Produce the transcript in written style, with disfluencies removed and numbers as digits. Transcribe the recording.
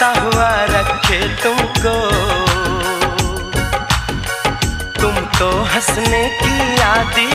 हुआ रखे तुमको। तुम तो हंसने की आदी